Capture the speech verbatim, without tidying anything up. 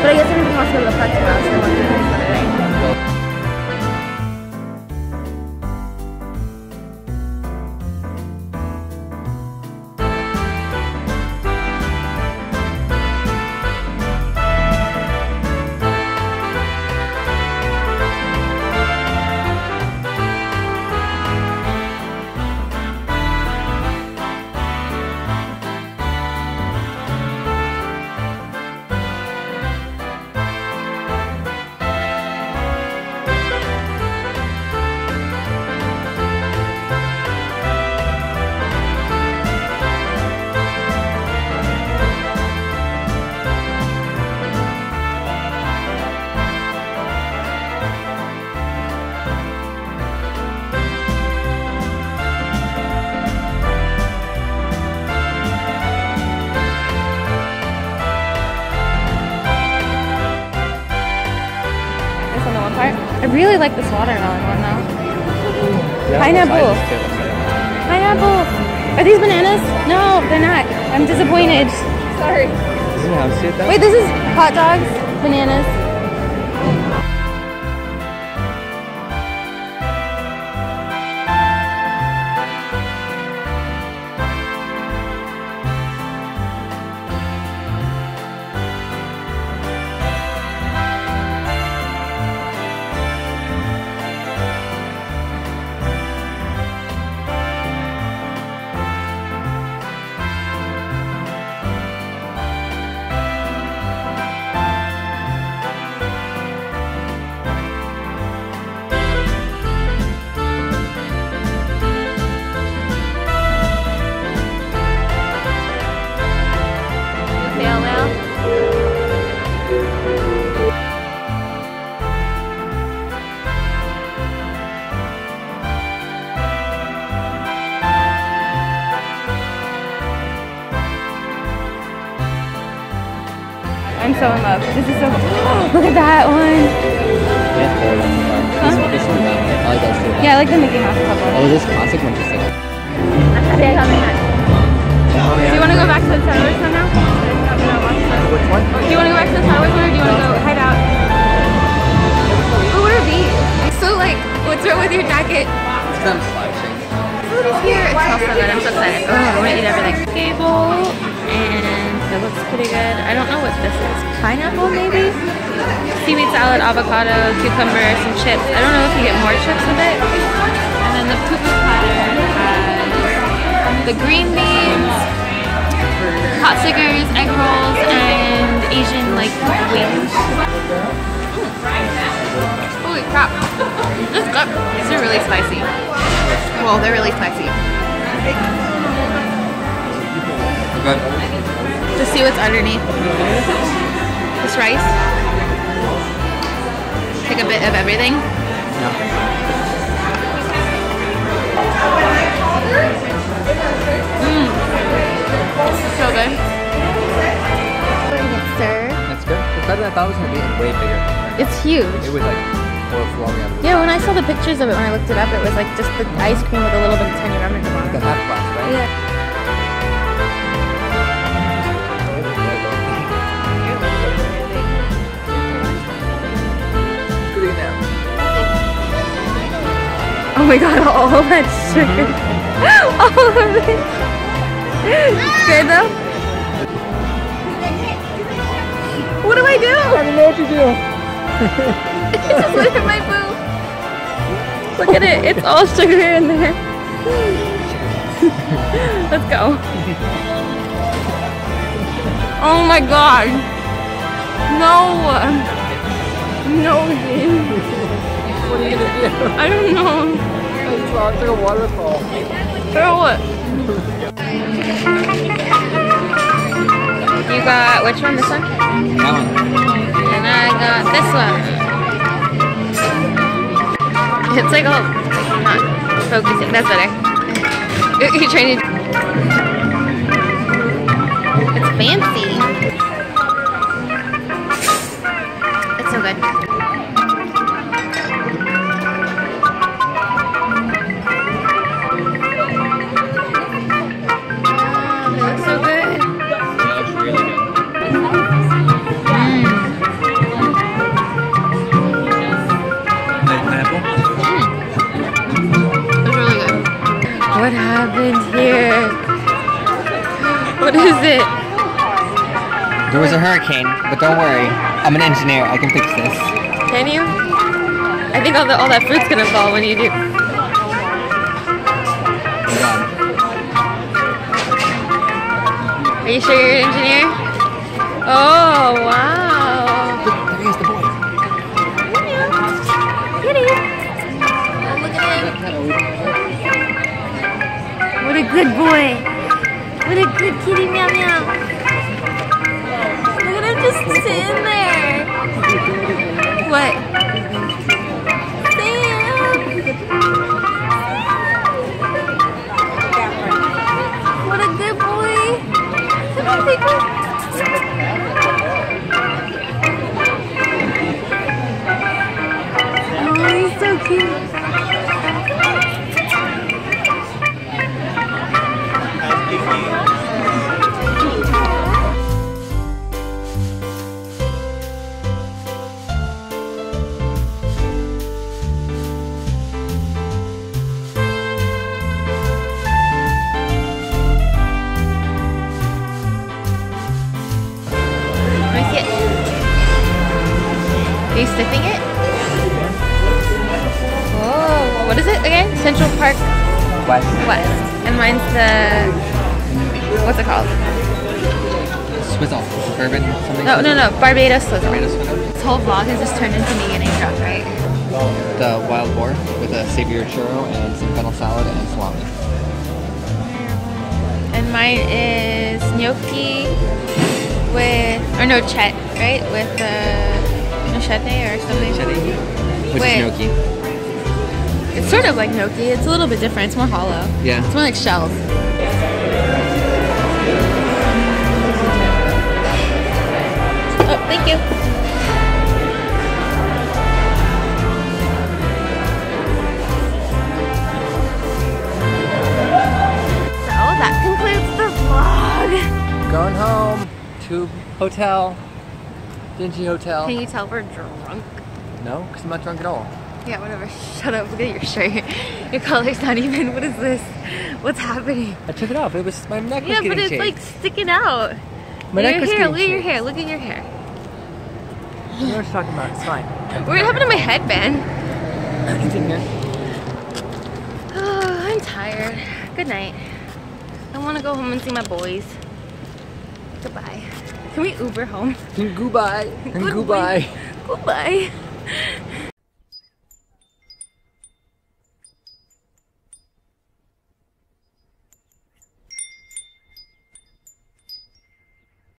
But I guess everybody wants to go to the park tomorrow, so I want to do this Saturday. I really like this watermelon one though. Yeah, pineapple. Pineapple. Are these bananas? No, they're not. I'm disappointed. Sorry. Doesn't it have shit though? Wait, this is hot dogs, bananas. I'm so in love. This is so cool. Look at that one. Huh? This one, I like that too. Yeah, I like the Mickey Mouse couple. Oh, this classic one just like. Okay, I got my hat. Do you want to go back to the Star Wars one now? Which one? Do you want to go back to the Star Wars one or do you want to go hide out? Oh, what are these? So like, what's wrong with your jacket? Because I'm slouching. Food is here. It smells so good. I'm so excited. Oh, I want to eat everything. Gable and it looks pretty good. I don't know what this is. Pineapple maybe? Seaweed salad, avocado, cucumber, some chips. I don't know if you get more chips with it. And then the poo-poo platter has the green beans, hot stickers, egg rolls, and Asian like wings. Holy crap. This is good. These are really spicy. Well, they're really spicy. Good. Just see what's underneath. This rice. Take a bit of everything. No. Mmm. This is so good. Sir. That's good. It's better than I thought it was going to be way bigger. It's huge. It was like overflowing out of the Yeah, when I saw the pictures of it, when I looked it up, it was like just the ice cream with a little bit of tiny remnant on The it. half glass, right? Yeah. Oh my god, all that sugar. All of it. Good though? What do I do? I don't know what to do. Just look at my boob. Look at it. It's all sugar in there. Let's go. Oh my god. No. No, dude. What are you gonna do? I don't know. It's like a waterfall. Throw it. You got which one? This one? That one. And I got this one. It's like all not focusing. That's better. You're trying to. It's fancy. It's so good. it? There was a hurricane, but don't worry. I'm an engineer. I can fix this. Can you? I think all, the, all that fruit's gonna fall when you do. Oh God. Are you sure you're an engineer? Oh, wow. There he is, the boy. Kitty. Oh, look at him. What a good boy. What a good kitty, meow meow. Look at him just sitting there. What? Sam. What a good boy. Come on, people. Oh, he's so cute. Are you sniffing it? Whoa, what is it again? Central Park West. West. And mine's the, what's it called? Swizzle. Bourbon something? No, no, no, Barbados Swizzle. Barbados Swizzle. This whole vlog has just turned into me getting drunk, right? The wild boar with a savory churro and some fennel salad and salami. And mine is gnocchi with, or no, chet, right? With uh, nochete or something. Chedi, which Wait. is gnocchi. It's sort of like gnocchi. It's a little bit different. It's more hollow. Yeah. It's more like shells. Oh, thank you. So that concludes the vlog. Going home to hotel. Dingy hotel. Can you tell we're drunk? No, because I'm not drunk at all. Yeah, whatever. Shut up. Look at your shirt. Your color's not even. What is this? What's happening? I took it off. It was my neck was Yeah, getting but it's shaved. like sticking out. My Look neck at was your hair. getting Look at your shaved. hair. Look at your hair. You know what I'm talking about. It's fine. What happened to my headband? It's in here. Oh, I'm tired. Good night. I want to go home and see my boys. Goodbye. Can we Uber home? Goodbye. And Goodbye. goodbye. Goodbye.